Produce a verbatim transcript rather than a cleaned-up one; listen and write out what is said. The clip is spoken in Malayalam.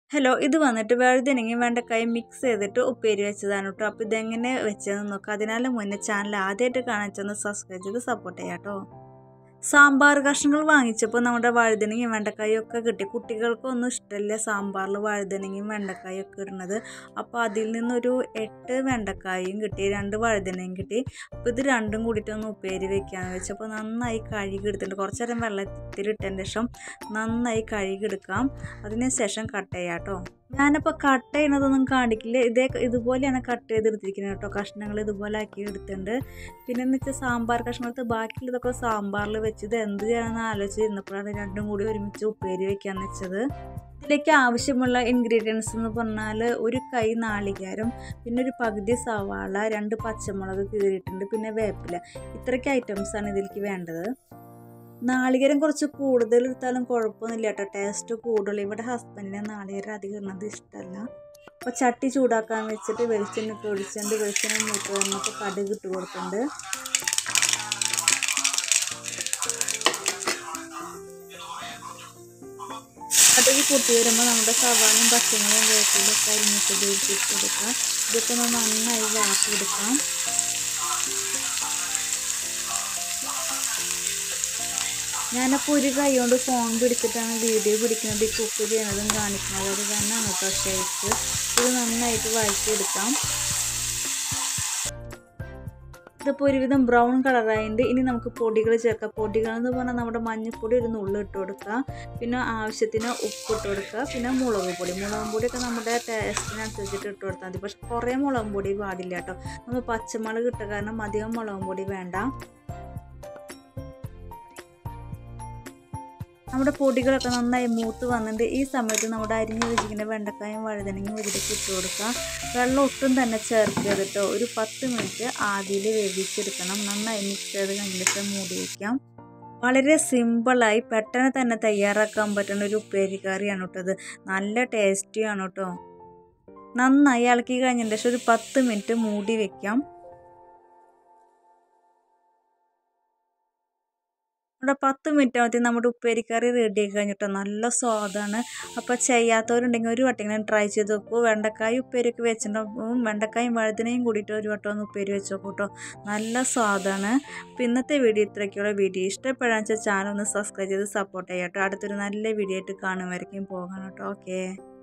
ഹലോ, ഇത് വന്നിട്ട് വഴുതനങ്ങയും വെണ്ടക്കായും മിക്സ് ചെയ്തിട്ട് ഉപ്പേരി വെച്ചതാണ് കേട്ടോ. അപ്പോൾ ഇതെങ്ങനെ വെച്ചതെന്ന് നോക്കാം. അതിനാലും മുന്നേ ചാനൽ ആദ്യമായിട്ട് കാണിച്ചൊന്ന് സബ്സ്ക്രൈബ് ചെയ്ത് സപ്പോർട്ട് ചെയ്യാം കേട്ടോ. സാമ്പാർ കഷ്ണങ്ങൾ വാങ്ങിച്ചപ്പോൾ നമ്മുടെ വഴുതനങ്ങയും വെണ്ടക്കായും ഒക്കെ കിട്ടി. കുട്ടികൾക്കൊന്നും ഇഷ്ടമില്ല സാമ്പാറിൽ വഴുതനങ്ങയും വെണ്ടക്കായും ഒക്കെ ഇടുന്നത്. അപ്പോൾ അതിൽ നിന്നൊരു എട്ട് വെണ്ടക്കായും കിട്ടി, രണ്ട് വഴുതനയും കിട്ടി. അപ്പോൾ ഇത് രണ്ടും കൂടിയിട്ട് ഒന്ന് ഉപ്പേരി വെക്കാമെന്ന് വെച്ചപ്പോൾ നന്നായി കഴുകി എടുത്തിട്ടുണ്ട്. കുറച്ച് നേരം വെള്ളത്തിലിട്ടതിന് ശേഷം നന്നായി കഴുകി എടുക്കാം. അതിന് ശേഷം കട്ട് ചെയ്യാം കേട്ടോ. ഞാനിപ്പോൾ കട്ട് ചെയ്യണതൊന്നും കാണിക്കില്ല. ഇതേ ഇതുപോലെയാണ് കട്ട് ചെയ്തെടുത്തിരിക്കുന്നത് കേട്ടോ. കഷ്ണങ്ങൾ ഇതുപോലെ ആക്കി എടുത്തിട്ടുണ്ട്. പിന്നെ എന്ന് വെച്ചാൽ സാമ്പാർ കഷ്ണങ്ങളത്ത് ബാക്കിയുള്ളതൊക്കെ സാമ്പാറിൽ വെച്ചത് എന്ത് ചെയ്യണമെന്ന് ആലോചിച്ചിരുന്നപ്പോഴാണ് രണ്ടും കൂടി ഒരുമിച്ച് ഉപ്പേരി വെക്കാന്ന് വെച്ചത്. ഇതിലേക്ക് ആവശ്യമുള്ള ഇൻഗ്രീഡിയൻസ് എന്ന് പറഞ്ഞാൽ ഒരു കൈ നാളികേരം, പിന്നെ ഒരു പകുതി സവാള, രണ്ട് പച്ചമുളക് കീറിയിട്ടുണ്ട്, പിന്നെ വേപ്പില. ഇത്രയ്ക്ക് ഐറ്റംസാണ് ഇതിലേക്ക് വേണ്ടത്. നാളികേരം കുറച്ച് കൂടുതൽ എടുത്താലും കുഴപ്പമൊന്നുമില്ല കേട്ടോ, ടേസ്റ്റ് കൂടുതൽ. ഇവിടെ ഹസ്ബൻഡിന് നാളികേരം അധികം ഇടുന്നത് ഇഷ്ടമല്ല. അപ്പോൾ ചട്ടി ചൂടാക്കാൻ വെച്ചിട്ട് വെളിച്ചെണ്ണ ഇട്ട് ഒഴിച്ചിട്ടുണ്ട്. വെളിച്ചെണ്ണ മൂത്ത് വന്നപ്പോൾ കടുക് ഇട്ട് കൊടുത്തിട്ടുണ്ട്. കടുക് പൊട്ടി വരുമ്പോൾ നമ്മുടെ സവാളയും പച്ചമുളകും വേപ്പിലൊക്കെ അരിഞ്ഞിട്ട് ഇട്ട് കൊടുക്കാം. ഇതൊക്കെ ഒന്ന് നന്നായി വാട്ടിയെടുക്കാം. ഞാനപ്പോൾ ഒരു കൈ കൊണ്ട് ഫോൺ പിടിച്ചിട്ടാണ് വീഡിയോ പിടിക്കുന്നത്, ഈ കുക്ക് ചെയ്യണതും കാണിക്കുന്നത്. അത് തന്നെയാണ് കേട്ടോ ഷേപ്പ്. ഇത് നന്നായിട്ട് വഴറ്റിയെടുക്കാം. ഇതിപ്പോൾ ഒരുവിധം ബ്രൗൺ കളറായിട്ട് ഇനി നമുക്ക് പൊടികൾ ചേർക്കാം. പൊടികൾ എന്ന് പറഞ്ഞാൽ നമ്മുടെ മഞ്ഞൾപ്പൊടി ഒരു നുള്ളി ഇട്ട് കൊടുക്കുക, പിന്നെ ആവശ്യത്തിന് ഉപ്പ് ഇട്ട് കൊടുക്കുക, പിന്നെ മുളക് പൊടി. മുളക് പൊടിയൊക്കെ നമ്മുടെ ടേസ്റ്റിനനുസരിച്ചിട്ട് ഇട്ട് കൊടുത്താൽ മതി. പക്ഷെ കുറേ മുളക് പൊടി പാടില്ല കേട്ടോ. നമ്മൾ പച്ചമുളക് ഇട്ട കാരണം അധികം മുളക് പൊടി വേണ്ട. നമ്മുടെ പൊടികളൊക്കെ നന്നായി മൂത്ത് വന്നിട്ട് ഈ സമയത്ത് നമ്മുടെ അരിഞ്ഞ് വെച്ചിരിക്കുന്ന വെണ്ടക്കായും വഴുതനങ്ങയും ഇതിലേക്ക് ഇട്ട് കൊടുക്കുക. വെള്ളം ഒട്ടും തന്നെ ചേർക്കരുത് കേട്ടോ. ഒരു പത്ത് മിനിറ്റ് ആവിയിൽ വേവിച്ചെടുക്കണം. നന്നായി മിക്സ് ചെയ്ത് കഴിഞ്ഞിട്ട് മൂടി വയ്ക്കാം. വളരെ സിമ്പിളായി പെട്ടെന്ന് തന്നെ തയ്യാറാക്കാൻ പറ്റുന്ന ഒരു ഉപ്പേരി കറിയാണ് കേട്ടോ ഇത്. നല്ല ടേസ്റ്റിയാണ് കേട്ടോ. നന്നായി ഇളക്കി കഴിഞ്ഞതിന് ശേഷം ഒരു പത്ത് മിനിറ്റ് മൂടി വയ്ക്കാം. ഇവിടെ പത്ത് മിനിറ്റ് ആകുമ്പോൾ നമ്മുടെ ഉപ്പേരിക്കറി റെഡി ആക്കി കഴിഞ്ഞിട്ടോ. നല്ല സ്വാദാണ്. അപ്പോൾ ചെയ്യാത്തവരുണ്ടെങ്കിൽ ഒരു വട്ടം ട്രൈ ചെയ്ത് നോക്കൂ. വെണ്ടക്കായും ഉപ്പേരിയൊക്കെ വെച്ചിട്ടുണ്ടാകും. വെണ്ടക്കായും വഴുതനയും കൂടിയിട്ട് ഒരു വട്ടം ഒന്ന് ഉപ്പേരി വെച്ച് നോക്കൂ കേട്ടോ. നല്ല സ്വാദാണ്. അപ്പോൾ ഇന്നത്തെ വീഡിയോ ഇത്രയ്ക്കുള്ള വീഡിയോ ഇഷ്ടപ്പെടാന്ന് വെച്ചാൽ ചാനൽ ഒന്ന് സബ്സ്ക്രൈബ് ചെയ്ത് സപ്പോർട്ട് ചെയ്യാം കേട്ടോ. അടുത്തൊരു നല്ല വീഡിയോ ആയിട്ട് കാണുമായിരിക്കും പോകണം കേട്ടോ. ഓക്കെ.